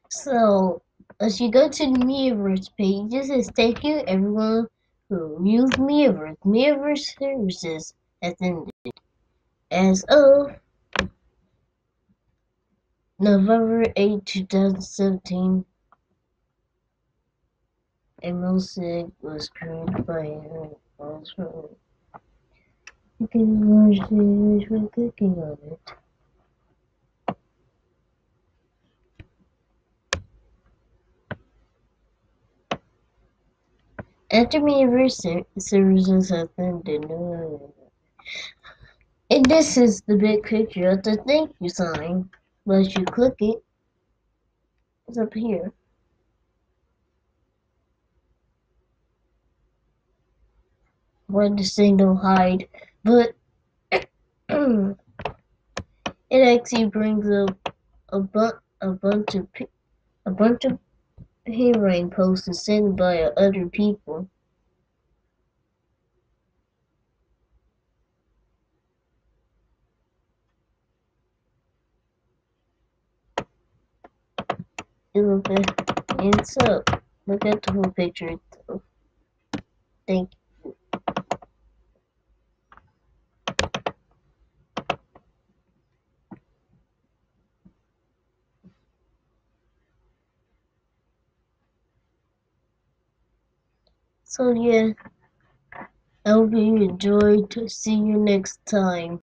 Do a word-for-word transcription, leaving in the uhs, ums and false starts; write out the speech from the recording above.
So, as you go to the miiverse page, it says thank you everyone who used miiverse. miiverse services has ended. As of November eighth, two thousand seventeen, a music was created by her also. You can watch the image by clicking on it. After miiverse services have ended, and this is the big picture of the thank you sign. Once you click it, it's up here. When the signal hide, but it actually brings up a, bu- a bunch of a bunch of handwriting posts sent by other people. You look at and so look at the whole picture itself. Thank you. So yeah, I hope you enjoyed. See you next time.